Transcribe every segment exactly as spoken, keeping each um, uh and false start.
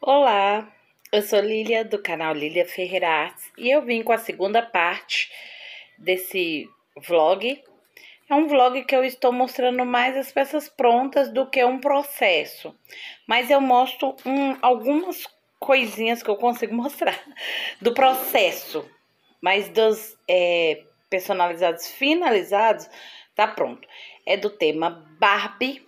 Olá, eu sou Lília do canal Lília Ferreira Artes e eu vim com a segunda parte desse vlog. É um vlog que eu estou mostrando mais as peças prontas do que um processo, mas eu mostro um, algumas coisinhas que eu consigo mostrar do processo, mas dos é, personalizados finalizados tá pronto. É do tema Barbie.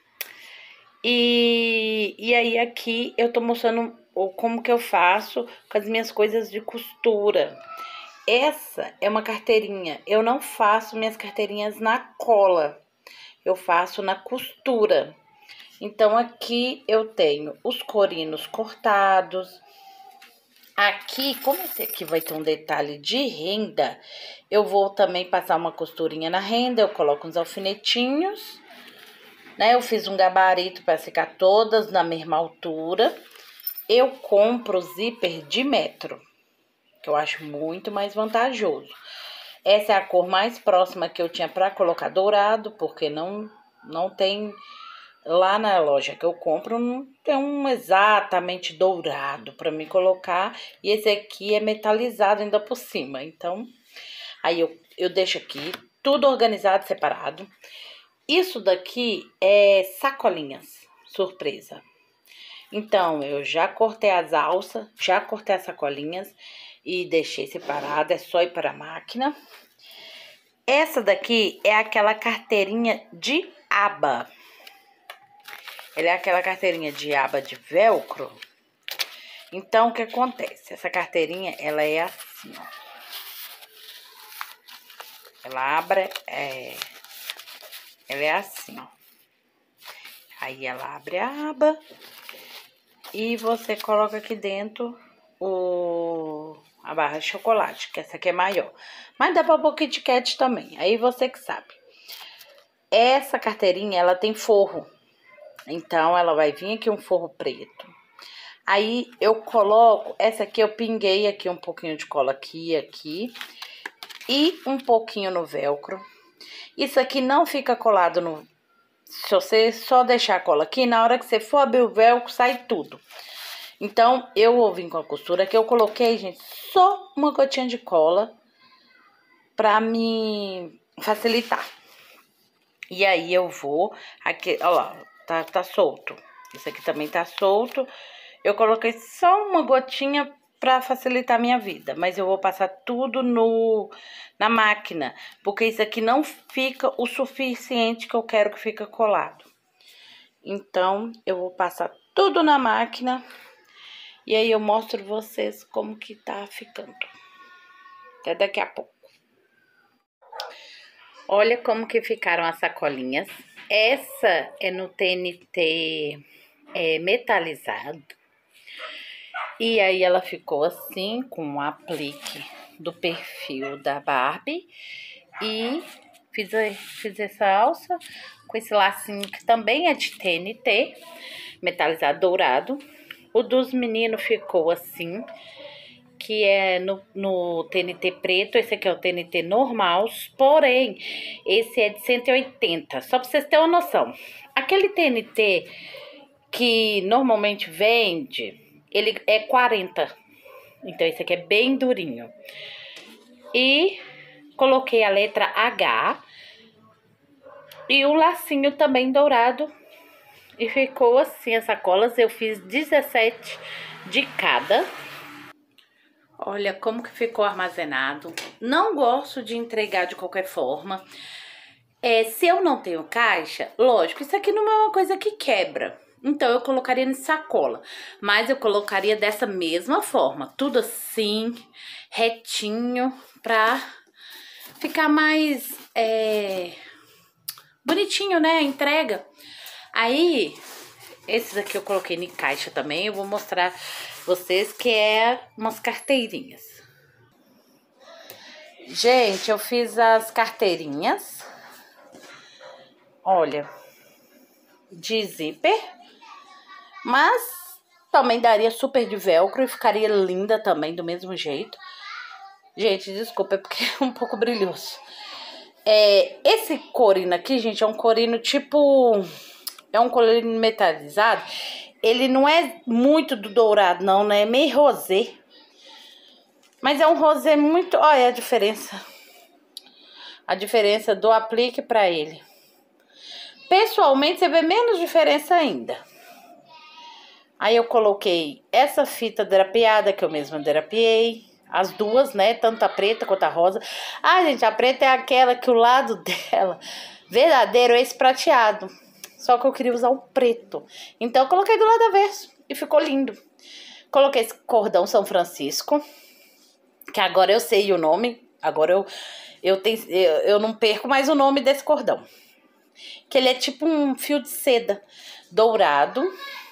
E, e aí aqui eu tô mostrando o, como que eu faço com as minhas coisas de costura. Essa é uma carteirinha. Eu não faço minhas carteirinhas na cola. Eu faço na costura. Então aqui eu tenho os corinos cortados. Aqui, como esse aqui vai ter um detalhe de renda, eu vou também passar uma costurinha na renda. Eu coloco uns alfinetinhos. Né, eu fiz um gabarito para ficar todas na mesma altura. Eu compro zíper de metro, que eu acho muito mais vantajoso. Essa é a cor mais próxima que eu tinha para colocar dourado, porque não, não tem lá na loja que eu compro, não tem um exatamente dourado para me colocar. E esse aqui é metalizado ainda por cima. Então, aí eu, eu deixo aqui tudo organizado, separado. Isso daqui é sacolinhas, surpresa. Então, eu já cortei as alças, já cortei as sacolinhas e deixei separada, é só ir para a máquina. Essa daqui é aquela carteirinha de aba. Ela é aquela carteirinha de aba de velcro. Então, o que acontece? Essa carteirinha, ela é assim, ó. Ela abre, é... Ela é assim, ó. Aí ela abre a aba e você coloca aqui dentro o, a barra de chocolate, que essa aqui é maior. Mas dá pra pôr Kit Kat também, aí você que sabe. Essa carteirinha, ela tem forro. Então, ela vai vir aqui um forro preto. Aí, eu coloco, essa aqui eu pinguei aqui um pouquinho de cola aqui e aqui. E um pouquinho no velcro. Isso aqui não fica colado no... Se você só deixar a cola aqui, na hora que você for abrir o velcro, sai tudo. Então, eu vou vir com a costura que eu coloquei, gente, só uma gotinha de cola pra me facilitar. E aí, eu vou... Aqui, ó lá, tá, tá solto. Isso aqui também tá solto. Eu coloquei só uma gotinha pra facilitar a minha vida. Mas eu vou passar tudo no, na máquina. Porque isso aqui não fica o suficiente que eu quero que fique colado. Então, eu vou passar tudo na máquina. E aí, eu mostro vocês como que tá ficando. Até daqui a pouco. Olha como que ficaram as sacolinhas. Essa é no T N T é, metalizado. E aí, ela ficou assim, com um aplique do perfil da Barbie. E fiz, fiz essa alça com esse lacinho que também é de T N T, metalizado dourado. O dos meninos ficou assim, que é no, no T N T preto. Esse aqui é o T N T normal, porém, esse é de cento e oitenta. Só pra vocês terem uma noção. Aquele T N T que normalmente vende... Ele é quarenta. Então, esse aqui é bem durinho. E coloquei a letra H. E o lacinho também dourado. E ficou assim as sacolas. Eu fiz dezessete de cada. Olha como que ficou armazenado. Não gosto de entregar de qualquer forma. É, se eu não tenho caixa, lógico, isso aqui não é uma coisa que quebra. Então, eu colocaria em sacola. Mas eu colocaria dessa mesma forma. Tudo assim, retinho, pra ficar mais é, bonitinho, né? A entrega. Aí, esses aqui eu coloquei em caixa também. Eu vou mostrar vocês que é umas carteirinhas. Gente, eu fiz as carteirinhas. Olha, de zíper. Mas também daria super de velcro e ficaria linda também, do mesmo jeito. Gente, desculpa, é porque é um pouco brilhoso. É, esse corino aqui, gente, é um corino tipo... É um corino metalizado. ele não é muito do dourado, não, né? É meio rosé. Mas é um rosé muito... Olha a diferença. A diferença do aplique pra ele. Pessoalmente, você vê menos diferença ainda. Aí eu coloquei essa fita drapeada, que eu mesma drapeei. As duas, né? Tanto a preta quanto a rosa. Ah, gente, a preta é aquela que o lado dela... verdadeiro é esse prateado. Só que eu queria usar o preto. Então eu coloquei do lado avesso. E ficou lindo. Coloquei esse cordão São Francisco. Que agora eu sei o nome. Agora eu, eu, tenho, eu, eu não perco mais o nome desse cordão. Que ele é tipo um fio de seda dourado.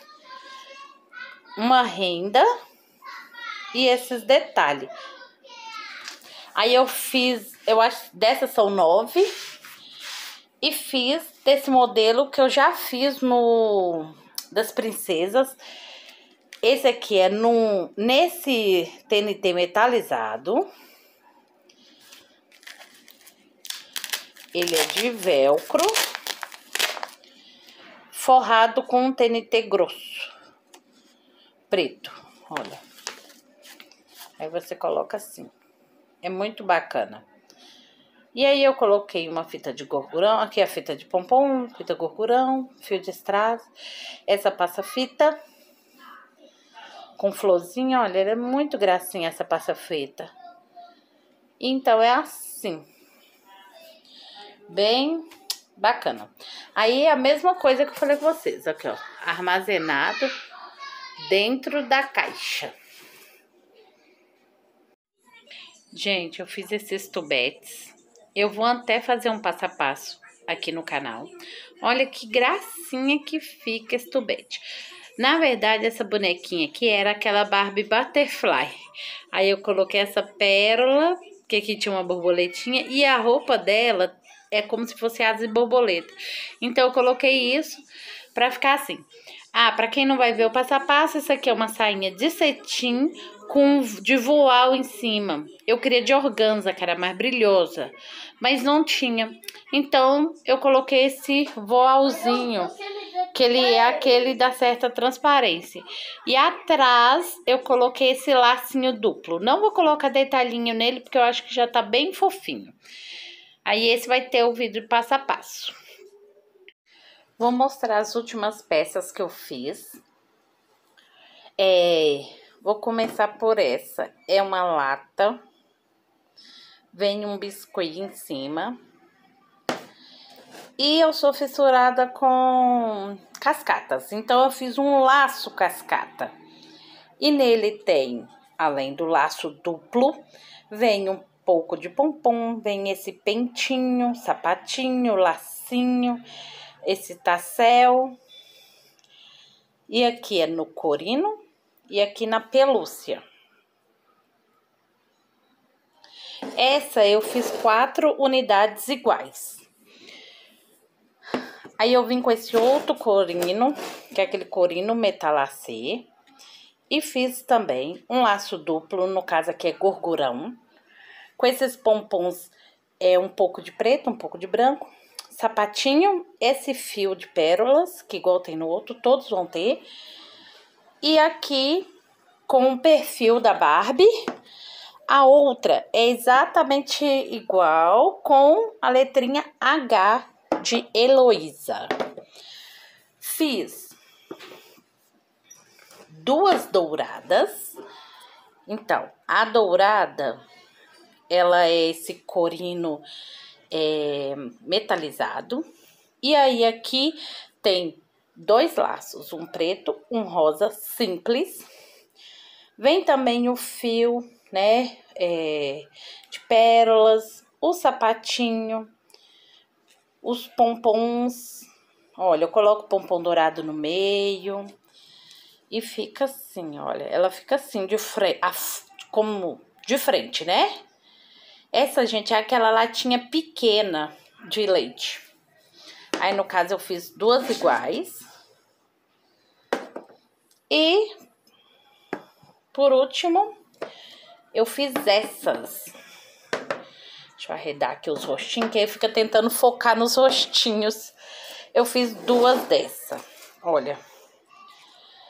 Uma renda. E esses detalhes. Aí eu fiz... Eu acho... Dessas são nove. E fiz desse modelo que eu já fiz no das princesas. Esse aqui é no, nesse T N T metalizado. Ele é de velcro. Forrado com um T N T grosso. Preto, olha. Aí você coloca assim. É muito bacana. E aí eu coloquei uma fita de gorgurão, aqui é a fita de pompom, fita gorgurão, fio de strass, essa passa-fita com florzinha, olha, ela é muito gracinha essa passa-fita. Então é assim, bem bacana. Aí a mesma coisa que eu falei com vocês, aqui ó, armazenado dentro da caixa. Gente, eu fiz esses tubetes. Eu vou até fazer um passo a passo aqui no canal. Olha que gracinha que fica esse tubete. Na verdade, essa bonequinha aqui era aquela Barbie Butterfly. Aí eu coloquei essa pérola, que aqui tinha uma borboletinha. E a roupa dela é como se fosse asa de borboleta. Então eu coloquei isso pra ficar assim. Ah, pra quem não vai ver o passo a passo, isso aqui é uma sainha de cetim com de voal em cima. Eu queria de organza, que era mais brilhosa, mas não tinha. Então, eu coloquei esse voalzinho, que ele é aquele da certa transparência. E atrás, eu coloquei esse lacinho duplo. Não vou colocar detalhinho nele, porque eu acho que já tá bem fofinho. Aí, esse vai ter o vídeo passo a passo. Vou mostrar as últimas peças que eu fiz. É, vou começar por essa. É uma lata. Vem um biscoito em cima. E eu sou fissurada com cascatas. Então, eu fiz um laço cascata. E nele tem, além do laço duplo, vem um pouco de pompom. Vem esse pentinho, sapatinho, lacinho. Esse tassel. E aqui é no corino. E aqui na pelúcia. Essa eu fiz quatro unidades iguais. Aí eu vim com esse outro corino, que é aquele corino metalacê. E fiz também um laço duplo, no caso aqui é gorgurão. Com esses pompons, é um pouco de preto, um pouco de branco. Sapatinho, esse fio de pérolas, que igual tem no outro, todos vão ter. E aqui, com o perfil da Barbie. A outra é exatamente igual, com a letrinha H de Heloísa. Fiz duas douradas. Então, a dourada, ela é esse corino é, metalizado. E aí, aqui tem dois laços, um preto, um rosa simples. Vem também o fio, né, é, de pérolas, o sapatinho, os pompons. Olha, eu coloco pompom dourado no meio e fica assim, olha, ela fica assim de frente, como de frente, né? Essa, gente, é aquela latinha pequena de leite. Aí, no caso, eu fiz duas iguais. E, por último, eu fiz essas. Deixa eu arredar aqui os rostinhos, que aí fica tentando focar nos rostinhos. Eu fiz duas dessas, olha.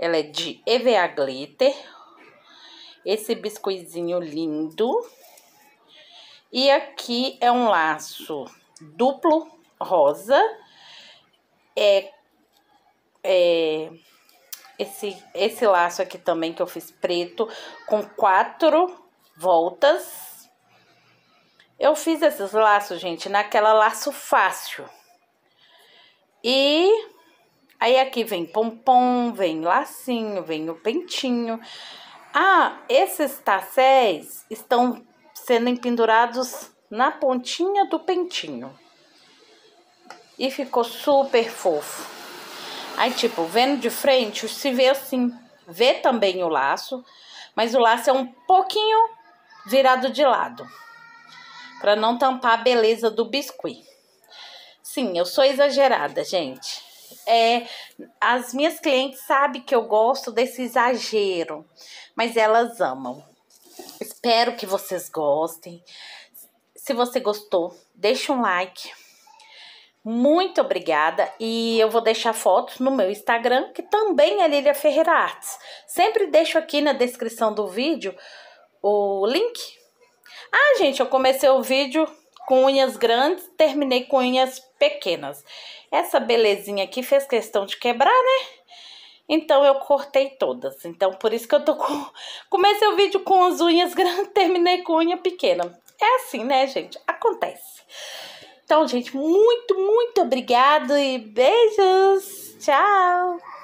Ela é de E V A Glitter. Esse biscoizinho lindo. E aqui é um laço duplo rosa. É, é esse, esse laço aqui também que eu fiz preto, com quatro voltas. Eu fiz esses laços, gente, naquela laço fácil. E aí aqui vem pompom, vem lacinho, vem o pentinho. Ah, esses tacéis estão sendo pendurados na pontinha do pentinho. E ficou super fofo. Aí, tipo, vendo de frente, se vê assim, vê também o laço, mas o laço é um pouquinho virado de lado, para não tampar a beleza do biscuit. Sim, eu sou exagerada, gente. É, as minhas clientes sabem que eu gosto desse exagero, mas elas amam. Espero que vocês gostem. Se você gostou, deixa um like. Muito obrigada. E eu vou deixar fotos no meu Instagram, que também é Lília Ferreira Artes. Sempre deixo aqui na descrição do vídeo o link. Ah, gente, eu comecei o vídeo com unhas grandes, terminei com unhas pequenas. Essa belezinha aqui fez questão de quebrar, né? Então, eu cortei todas. Então, por isso que eu tô com... Comecei o vídeo com as unhas grandes, terminei com unha pequena. É assim, né, gente? Acontece. Então, gente, muito, muito obrigado e beijos. Tchau!